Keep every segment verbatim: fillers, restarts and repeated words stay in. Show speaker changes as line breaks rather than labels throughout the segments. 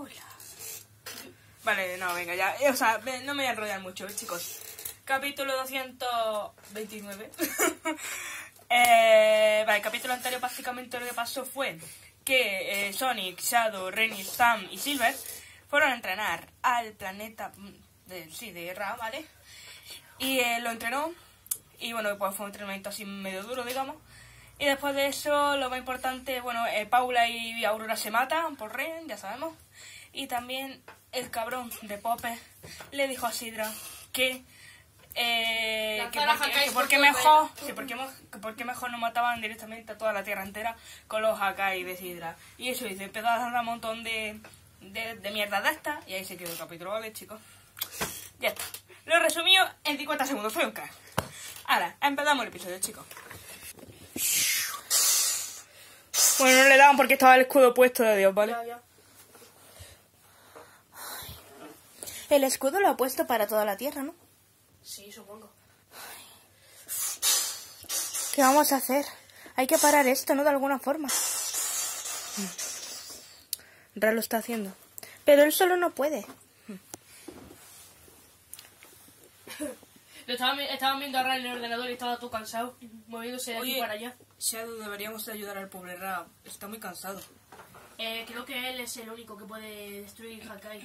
Hola. Vale, no, venga, ya. O sea, no me voy a enrollar mucho, chicos. Capítulo doscientos veintinueve. eh, vale, el capítulo anterior prácticamente lo que pasó fue que eh, Sonic, Shadow, Renny, Sam y Silver fueron a entrenar al planeta de, sí, de Ra, ¿vale? Y eh, lo entrenó. Y bueno, pues fue un entrenamiento así medio duro, digamos. Y después de eso, lo más importante, bueno, eh, Paula y Aurora se matan por Ren, ya sabemos. Y también el cabrón de Pope le dijo a Sidra que... Eh, que, porque, que porque mejor sí, porque, que porque mejor no mataban directamente a toda la tierra entera con los Hakai de Sidra. Y eso hizo, empezó a dar un montón de, de, de mierda de esta. Y ahí se quedó el capítulo, ¿vale, chicos? Ya está. Lo resumió en cincuenta segundos, fue un crack. Ahora, empezamos el episodio, chicos. Bueno, no le daban porque estaba el escudo puesto de Dios, ¿vale?
Ya, ya.
El escudo lo ha puesto para toda la tierra, ¿no?
Sí, supongo.
¿Qué vamos a hacer? Hay que parar esto, ¿no? De alguna forma. Ra lo está haciendo. Pero él solo no puede.
Lo estaban, estaban viendo a Ra en el ordenador y estaba tú cansado, moviéndose de aquí
Oye,
para allá.
Shadow, deberíamos de ayudar al pobre Ra. Está muy cansado.
Eh, creo que él es el único que puede destruir Hakai.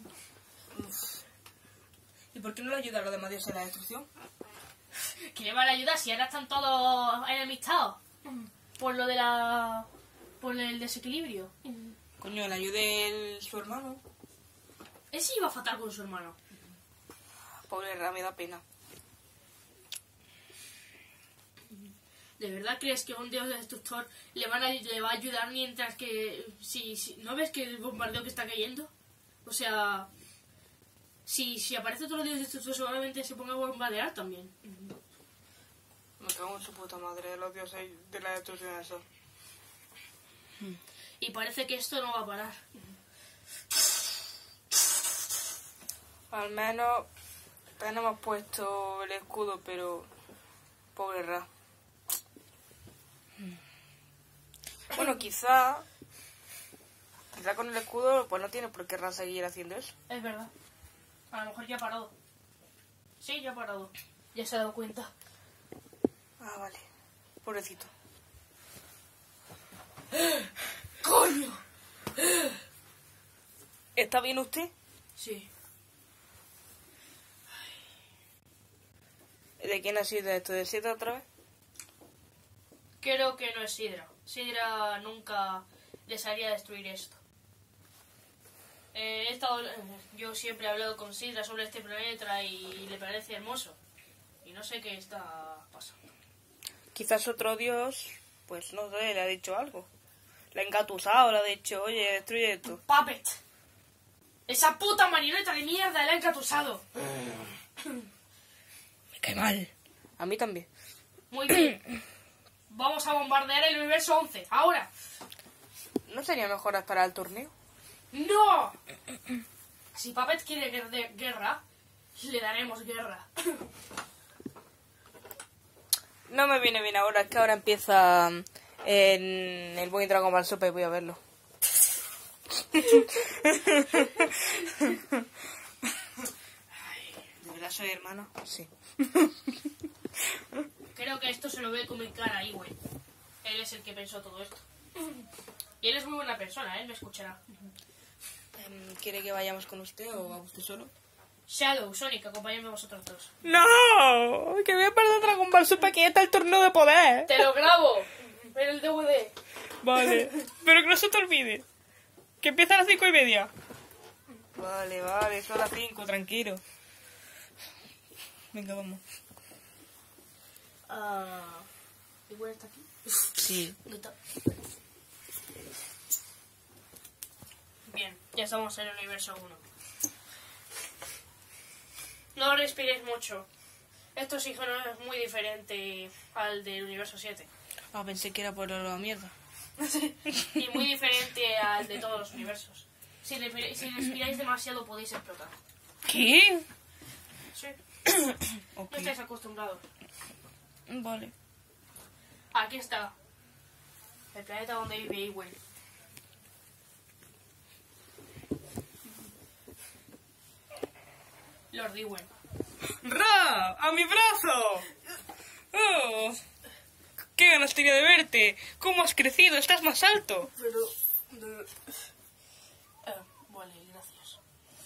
¿Y por qué no le ayuda a los demás dioses en la destrucción?
¿Qué le van a ayudar si ahora están todos enemistados? Por lo de la... por el desequilibrio.
Coño, le ayude el, su hermano.
Ese iba fatal con su hermano.
Pobre Ra, me da pena.
¿De verdad crees que un dios destructor le, van a, le va a ayudar mientras que... Si, si, ¿no ves que el bombardeo que está cayendo? O sea... Si, si aparece otro dios destructor seguramente se ponga a bombardear también.
Me cago en su puta madre de los dioses de la destrucción eso.
Y parece que esto no va a parar.
Al menos tenemos puesto el escudo, pero... Pobre Ra. Bueno, quizá... Quizá con el escudo pues no tiene por qué Ra seguir haciendo eso.
Es verdad. A lo mejor ya ha parado. Sí, ya ha parado. Ya se ha dado cuenta.
Ah, vale. Pobrecito.
¡Coño!
¿Está bien usted?
Sí.
¿De quién ha sido esto? ¿De Sidra otra vez?
Creo que no es Sidra. Sidra nunca desearía destruir esto. Eh, he estado, yo siempre he hablado con Sidra sobre este planeta y le parece hermoso. Y no sé qué está pasando.
Quizás otro dios, pues no sé, le ha dicho algo. Le ha engatusado, le ha dicho, oye, destruye esto.
¡Puppet! ¡Esa puta marioneta de mierda le ha engatusado!
Me cae mal. A mí también.
Muy bien. Vamos a bombardear el universo once. ¡Ahora!
¿No sería mejor esperar al torneo?
¡No! Si Puppet quiere guer- guerra, le daremos guerra.
No me viene bien ahora, es que ahora empieza en el Boy Dragon Ball Super y voy a verlo. ¿De verdad soy hermano? Sí.
Creo que esto se lo ve comunicar a Iwen. Él es el que pensó todo esto. Y él es muy buena persona, él me escuchará.
¿Quiere que vayamos con usted o va usted solo?
Shadow, Sonic, acompáñenme vosotros dos.
¡No! Que voy a perder Dragon Ball Super, que ya está el torneo de poder.
¡Te lo grabo! En el D V D.
Vale. Pero que no se te olvide. Que empieza a las cinco y media. Vale, vale, son las cinco, tranquilo. Venga, vamos.
Ah, ¿Iwen está aquí?
Sí.
¿Dónde está? Bien, ya estamos en el universo uno. No respiréis mucho. Este oxígeno es muy diferente al del universo siete.
Ah, pensé que era por la mierda.
Y muy diferente al de todos los universos. Si, respir- si respiráis demasiado podéis explotar.
¿Qué?
Sí.
Ok.
No estáis acostumbrados.
Vale.
Aquí está. El planeta donde vive Iwen. Lord Ewen.
¡Ra! ¡A mi brazo! ¡Oh! ¡Qué ganas tenía de verte! ¿Cómo has crecido? ¡Estás más alto!
Pero... De... Ah, vale, gracias.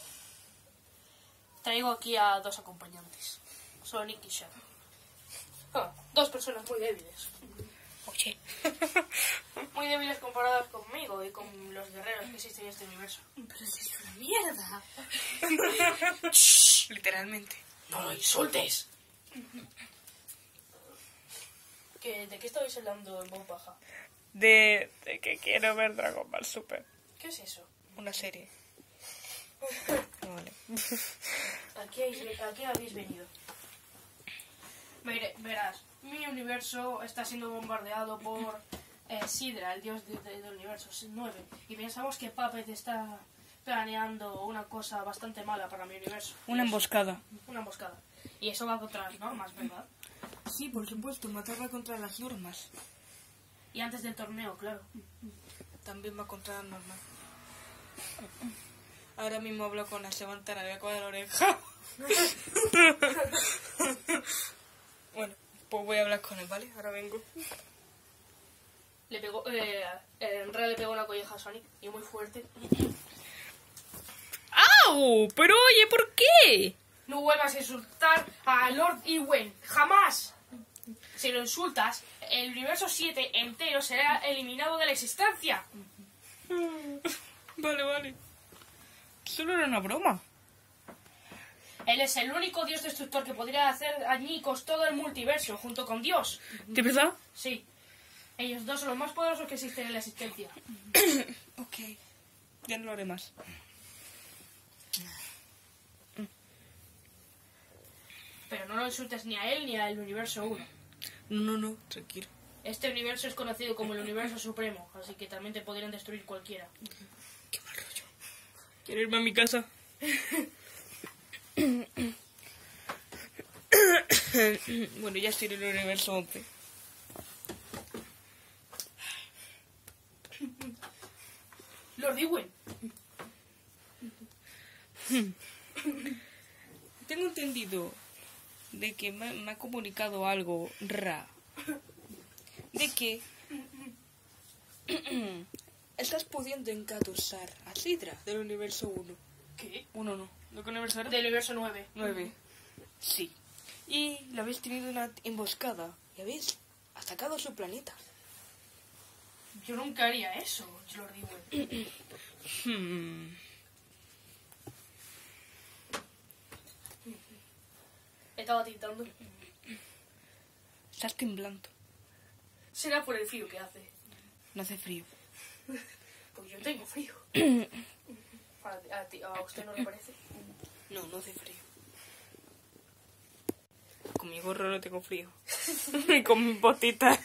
Traigo aquí a dos acompañantes. Sonic y Shadow. Ah, dos personas muy débiles.
Oye.
Muy débiles comparadas conmigo y con los guerreros que existen en este universo. Pero es una mierda.
Literalmente.
No lo insultes. ¿Qué, ¿De qué estabais hablando en voz baja?
De, de que quiero ver Dragon Ball Super.
¿Qué es eso?
Una serie. Vale.
¿A qué, habéis- a qué habéis venido? Mire, verás, mi universo está siendo bombardeado por eh, Sidra, el dios de- de- del universo nueve. Y pensamos que Puppet está planeando una cosa bastante mala para mi universo.
Una
Y es-
emboscada.
Una emboscada. Y eso va contra las normas, ¿verdad?
Sí, por supuesto, matarla contra las normas.
Y antes del torneo, claro.
También va contra las normas. Ahora mismo hablo con la Sebantana, le voy a coger la oreja. Bueno, pues voy a hablar con él, ¿vale? Ahora vengo.
Le pegó, eh, en realidad le pegó una colleja a Sonic, y muy fuerte.
¡Au! Pero oye, ¿por qué?
No vuelvas a insultar a Lord Ewen, jamás. Si lo insultas, el universo siete entero será eliminado de la existencia.
Vale, vale. Solo era una broma.
Él es el único dios destructor que podría hacer añicos todo el multiverso, junto con Dios.
¿De verdad?
Sí. Ellos dos son los más poderosos que existen en la existencia.
Ok. Ya no lo haré más.
Pero no lo insultes ni a él ni al universo uno.
No, no, no, tranquilo.
Este universo es conocido como el universo supremo, así que también te podrían destruir cualquiera.
Qué mal rollo. ¿Quiero irme a mi casa? Bueno, ya estoy en el universo once.
Lord Ewen.
Tengo entendido de que me, me ha comunicado algo Ra. De que estás pudiendo engatusar a Sidra del universo uno.
¿Qué?
Uno no. ¿De qué universo era?
Del universo nueve.
nueve. Sí. Y le habéis tenido una emboscada y habéis atacado su planeta.
Yo nunca haría eso, Lord Ewen.
Hmm.
Estaba tintando.
Estás temblando.
Será por el frío que hace.
No hace frío.
Pues yo tengo frío. ¿A, ti- ¿A usted no le parece?
No, no hace frío. Con mi gorro no tengo frío. Y con mis botitas.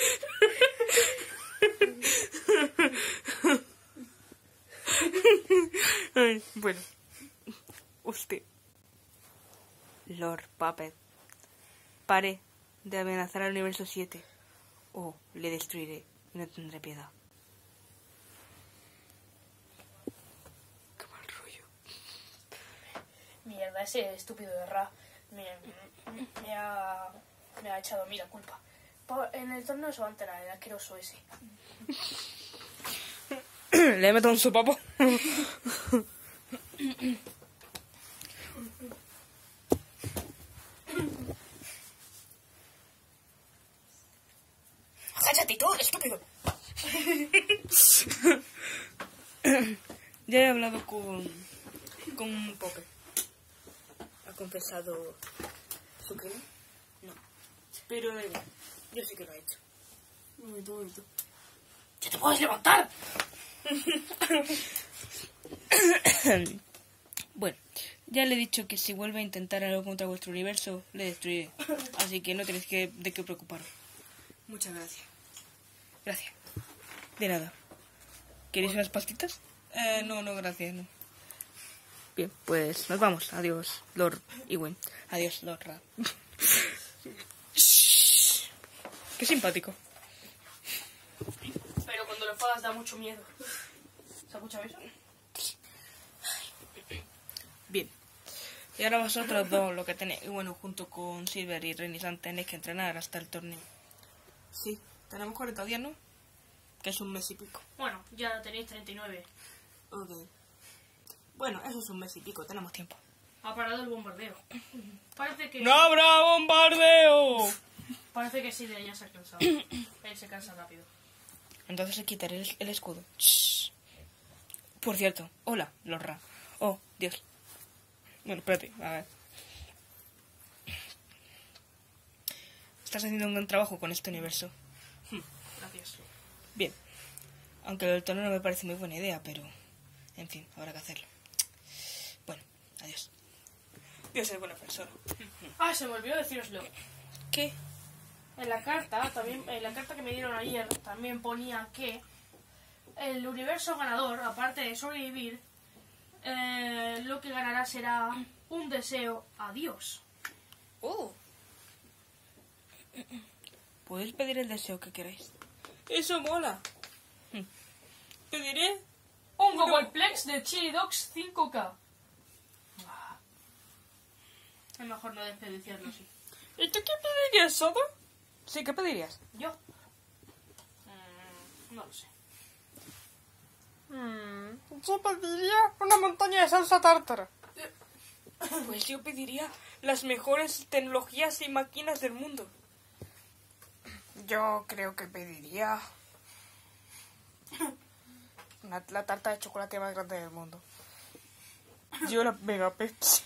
Ay, bueno. Usted, Lord Puppet, pare de amenazar al universo siete o le destruiré y no tendré piedad. Qué mal rollo.
Mierda, ese estúpido de Ra me, me, ha, me ha echado a mí la culpa. Pa- En el torneo se va a enterar el asqueroso ese.
Le meto un sopapo.
¡Cállate tú, estúpido!
Ya he hablado con con Pope. ¿Ha confesado su crimen? No. Pero da igual. Yo sí que lo he hecho. Un momento, un momento.
¡Ya te puedes levantar!
Bueno, ya le he dicho que si vuelve a intentar algo contra vuestro universo, le destruiré. Así que no tenéis que, de qué preocuparos. Muchas gracias. Gracias. De nada. ¿Queréis unas pastitas? Eh, no, no, gracias, no. Bien, pues nos vamos. Adiós, Lord Ewen. Adiós, Lord Ra. Qué simpático.
Pero cuando lo enfadas da mucho miedo. ¿Se ha escuchado eso?
Bien. Y ahora vosotros dos, lo que tenéis, y bueno, junto con Silver y Renisant, tenéis que entrenar hasta el torneo. Sí, tenemos cuarenta días, ¿no? Que es un mes y pico.
Bueno, ya tenéis treinta y nueve.
Ok. Bueno, eso es un mes y pico, tenemos tiempo.
Ha parado el bombardeo. Parece que...
¡No habrá bombardeo!
Parece que sí, de ella se ha cansado. Él se cansa rápido.
Entonces se quitará el, el escudo. Shh. Por cierto, hola, Lorra. Oh, Dios. Bueno, espérate, a ver. Estás haciendo un gran trabajo con este universo.
Gracias.
Bien. Aunque el tono no me parece muy buena idea, pero... En fin, habrá que hacerlo. Bueno, adiós. Dios es buen profesor.
Ah, se me olvidó deciroslo.
¿Qué?
En la carta, también, en la carta que me dieron ayer, también ponía que el universo ganador, aparte de sobrevivir, eh, lo que ganará será un deseo a Dios.
Oh. Podéis pedir el deseo que queráis. Eso mola. Pediré
Un Googleplex de Chili Dogs cinco K. Ah. Es mejor no desperdiciarlo así.
¿Y tú qué pedirías, Soda? Sí, ¿qué pedirías?
¿Yo? Mm, no lo sé.
Hmm, yo pediría una montaña de salsa tártara. Pues yo pediría las mejores tecnologías y máquinas del mundo. Yo creo que pediría una, la tarta de chocolate más grande del mundo. Yo la Mega Pepsi.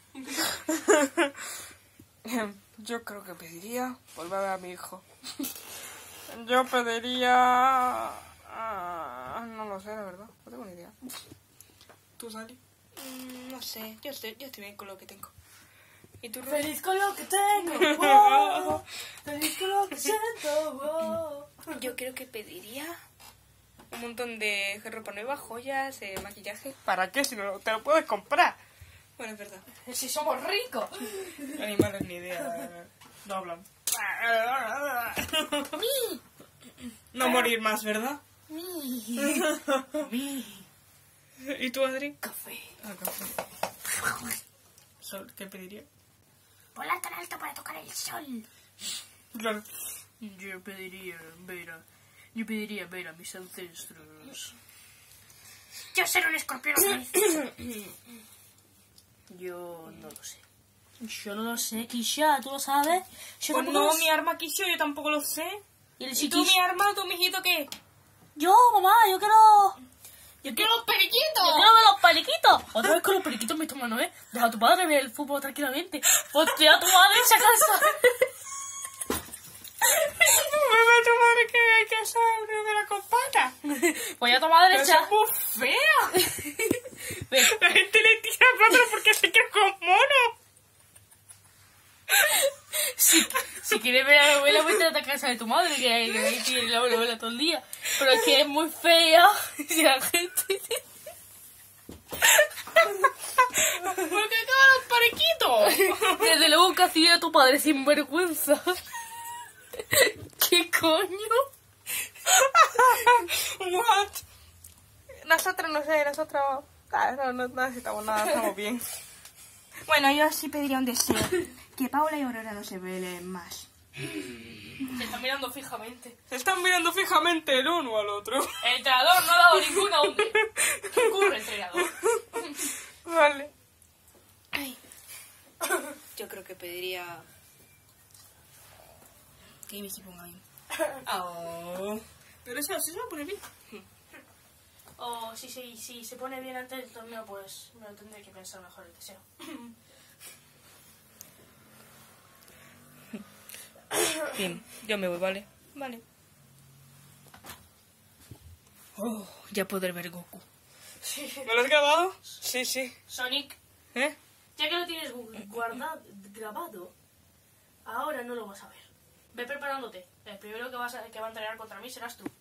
Yo creo que pediría volver a ver a mi hijo. Yo pediría... Ah, no lo sé, la verdad. No tengo ni idea. ¿Tú, Sally? Mm, no sé. Yo estoy, yo estoy bien con lo que tengo. ¿Y tú, Ruth?
Feliz con lo que tengo. Wow. Feliz con lo que siento. Wow.
Yo creo que pediría un montón de ropa nueva, joyas, eh, maquillaje. ¿Para qué? Si no te lo puedes comprar. Bueno, es verdad.
Si somos ricos.
Animales ni idea. No hablan. No morir más, ¿verdad? ¿Y tú, Adri?
Café.
Ah, café. Sol, ¿qué pediría?
Volar tan alto para tocar el sol.
Claro.
Yo pediría ver a... Yo pediría ver a mis ancestros. Yo ser un escorpión feliz. Yo no lo sé. Yo no lo sé, Kisha, ¿tú lo sabes? Yo
Pues
tampoco
no,
lo sé.
mi arma Kisho, yo tampoco lo sé.
¿Y, el
¿Y
si
tú,
Kisha-
mi arma, tú, mijito, qué?
Yo, mamá, yo quiero...
¡Yo quiero los periquitos!
¡Yo quiero ver los periquitos! Otra vez con los periquitos, mi hermano, ¿eh? Deja a tu padre ver el fútbol tranquilamente. Hostia, tu madre se cansa.
Me va a tomar que hay que hacer primera con pata.
Pues ya tu madre
Pero
echa...
es muy fea.
Ve,
La gente le tira plátano porque se queda con mono.
si, si quieres ver a la abuela, vete a la casa de tu madre, que ahí, que ahí tiene la abuela todo el día. Pero es que es muy fea. Y la gente...
¿Por qué acaban los periquitos?
Desde luego que hacía tu padre sin vergüenza. ¿Qué coño?
What? Nosotros no sé, nosotros ah, no, no, no necesitamos nada, estamos bien. Bueno, yo sí pediría un deseo. Que Paula y Aurora no se peleen más.
Se está mirando fijamente.
Se están mirando fijamente el uno al otro.
El entrenador no ha dado ninguna onda. ¿Qué ocurre, entrenador?
Vale. Ay. Yo creo que pediría... Que me se ponga bien. Oh. Pero eso, eso se va a poner bien.
O si, si, si se pone bien antes del torneo, pues me lo tendré que pensar mejor el deseo.
Bien, yo me voy, ¿vale? Vale. Oh, ya podré ver Goku. ¿Me lo has grabado? Sí, sí.
Sonic,
¿Eh?
ya que lo tienes gu- guardado, grabado, ahora no lo vas a ver. Ve preparándote. El primero que, vas a, que va a entrenar contra mí serás tú.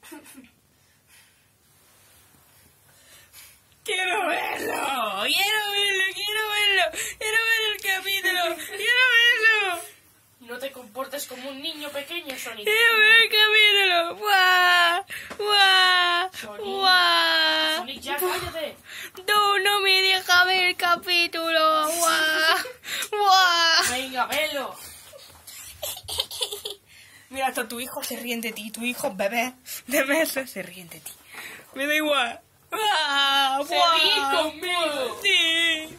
¡Quiero verlo! ¡Quiero verlo! ¡Quiero verlo! ¡Quiero ver el capítulo! ¡Quiero verlo!
No te comportes como un niño pequeño, Sonic.
¡Quiero ver el capítulo! ¡Guau! ¡Guau!
Sonic.
¡Guau!
Sonic, ya cállate.
No, no me deja ver
el capítulo. ¡Guau! ¡Guau!
Venga, velo. Mira, hasta tu hijo se ríe de ti. Tu hijo bebé de meses se ríe de ti. Me da igual. ¡Guau!
Se
¡Guau!
ríe conmigo.
Sí.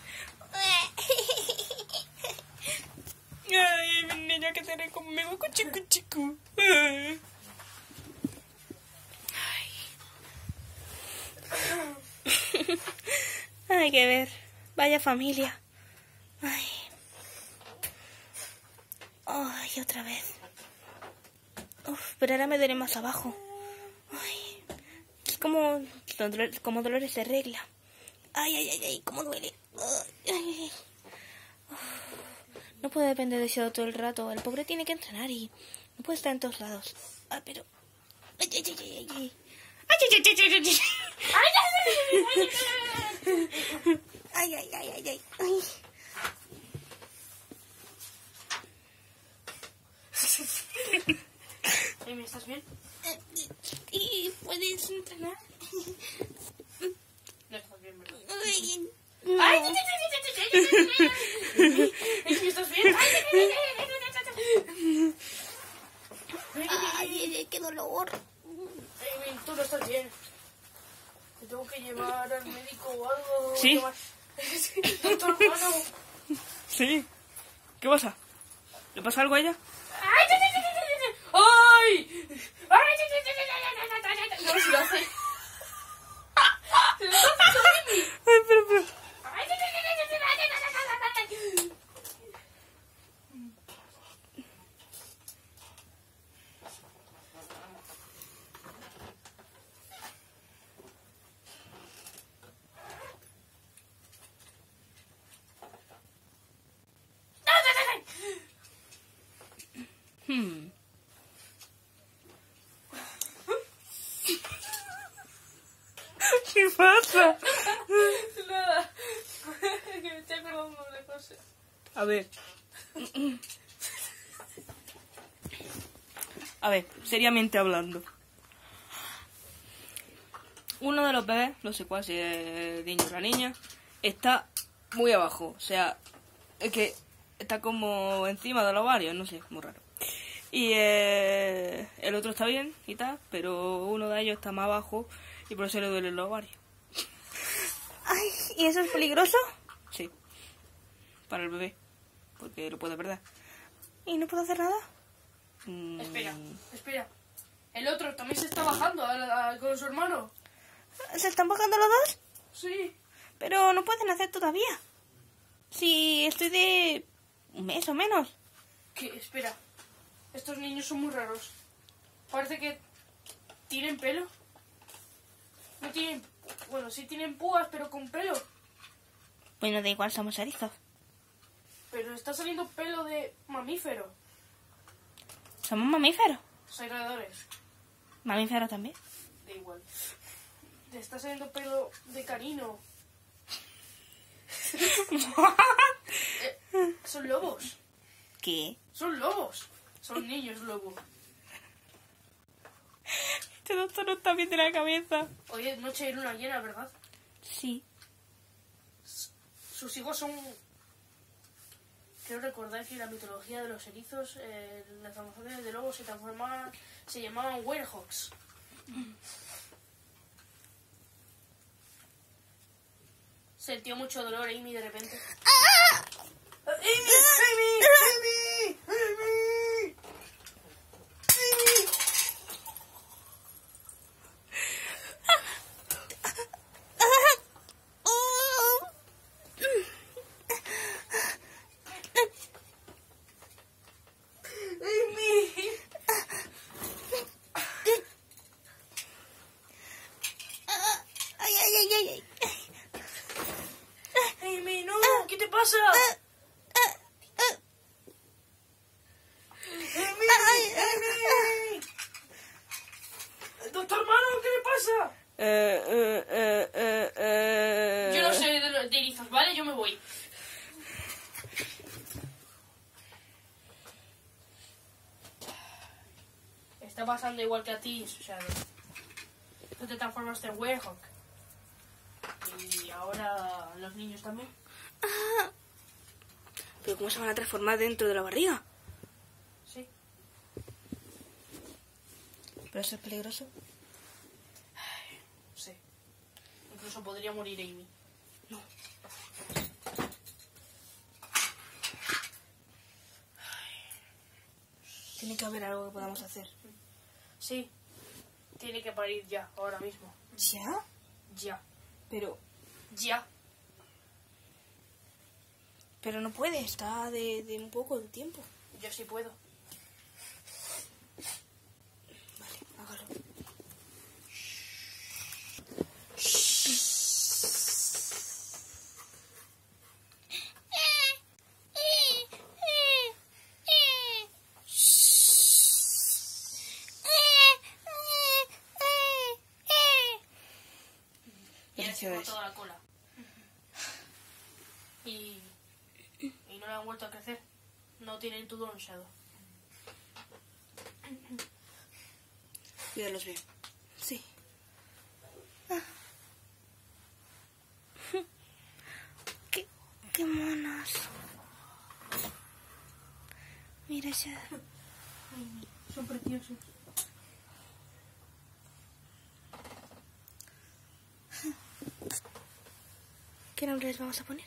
Ay, mi niña que se ríe conmigo. Cuchicu, chicu. Ay.
Hay que ver. Vaya familia. Ay. Ay, otra vez. Uf, pero ahora me duele más abajo. Ay. Es como, como dolores de regla. Ay, ay, ay, ay, cómo duele. Ay, ay, ay. No puede depender de eso todo el rato. El pobre tiene que entrenar y no puede estar en todos lados. Ah, pero... Ay, ay, ay, ay, ay. Ay, ay, ay, ay, ay, ay, ay, ay, ay, ay, ay.
Amy, ¿estás bien?
¿Y puedes entrenar?
No estás bien, ¿verdad?
Ay,
¡Ay!
no.
Amy, ¿estás bien?
Ay, ay, qué dolor.
Amy, tú no estás bien. Te tengo que llevar al médico o algo.
Sí.
Llevar- Doctor, hermano.
Sí. ¿Qué pasa? ¿Le pasa algo a ella?
¡Ay! ¡Ay! No, si lo hace. Se lo hace Amy.
Ay, pero, pero... Hmm. ¿Qué pasa?
Nada. Que me estoy acordando de cosas.
A ver. A ver, seriamente hablando. Uno de los bebés, no sé cuál, si es el niño o la niña, está muy abajo. O sea, es que está como encima del ovario, no sé, muy raro. Y eh, el otro está bien y tal, pero uno de ellos está más abajo y por eso le duele el ovario.
Ay, ¿y eso es peligroso?
Sí, para el bebé, porque lo puede perder.
¿Y no puedo hacer nada?
Mm,
Espera, espera. El otro también se está bajando a- a- con su hermano.
¿Se están bajando los dos?
Sí.
Pero no pueden hacer todavía. Si estoy de un mes o menos.
¿Qué? Espera. Estos niños son muy raros. Parece que tienen pelo. No tienen... Bueno, sí tienen púas, pero con pelo.
Bueno, da igual, somos erizos.
Pero está saliendo pelo de mamífero.
Somos mamíferos.
Soy roedores.
Mamíferos también.
Da igual. Te está saliendo pelo de canino. Eh, son lobos.
¿Qué?
Son lobos. Son niños lobo.
Este doctor no está bien de la cabeza.
Hoy es noche de luna llena, ¿verdad?
Sí.
Sus hijos son... Creo recordar que en la mitología de los erizos, eh, las amazonas de lobos se transformaban, se llamaban werehawks. Sintió mucho dolor Amy de repente. ¡Amy! ¡Amy! ¡Amy! ¡Amy!
Ay, ay, ay, ay, ay.
¡Amy, no! ¿Qué te pasa? ¡Amy! ¡Amy! ¡Doctor Mano, qué le pasa!
Eh, eh, eh, eh, eh...
Yo no sé de, los- de erizos, ¿vale? Yo me voy. Está pasando igual que a ti, Shadow. Tú te transformaste en Werehawk. Y ahora los niños también.
Ah. ¿Pero cómo se van a transformar dentro de la barriga?
Sí.
¿Pero eso es peligroso?
Sí. Incluso podría morir Amy.
No. Tiene que haber algo que podamos hacer.
Sí. Tiene que parir ya, ahora mismo.
¿Ya?
Ya.
Pero...
Ya.
Pero no puede, está de, de un poco de tiempo.
Yo sí puedo.
Vale, hágalo.
Ya se cortó la cola. Y... Y no le han vuelto a crecer. No tienen todo un shadow.
Ya los veo. Sí. Qué, qué monos. Mira ya.
Son preciosos.
¿Qué nombre les vamos a poner?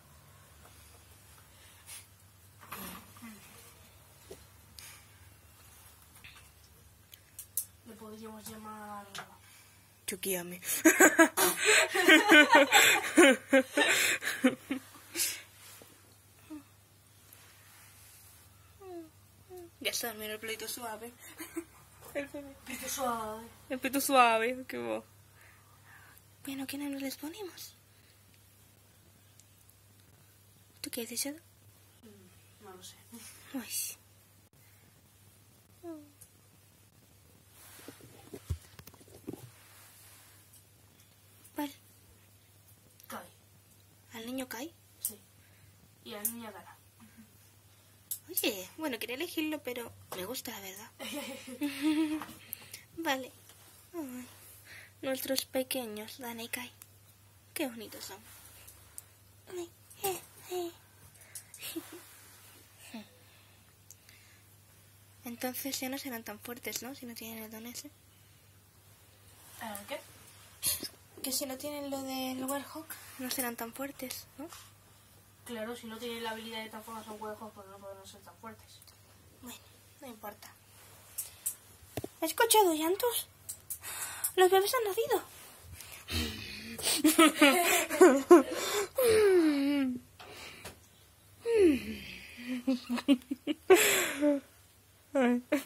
Le podríamos llamar...
Chukiame. Ya está, mira el pelito suave. El
Pique suave.
El pelito suave, qué bo. Bueno, ¿qué nombre les ponemos? ¿Tú qué dices, Shadow?
Mm, No lo sé.
Ay, sí. Vale.
Kai.
¿Al niño Kai?
Sí. Y a la niña Gara.
Oye, bueno, quería elegirlo, pero me gusta, la verdad. Vale. Ay, nuestros pequeños, Dana y Kai. Qué bonitos son. Ay, eh, eh. Entonces ya no serán tan fuertes, ¿no? Si no tienen el don ese.
¿Eh, ¿Qué?
Que si no tienen lo del Werehog, no serán tan fuertes, ¿no?
Claro, si no tienen la habilidad de transformarse en huevos, pues no pueden ser tan fuertes.
Bueno, no importa. ¿Has escuchado llantos? Los bebés han nacido.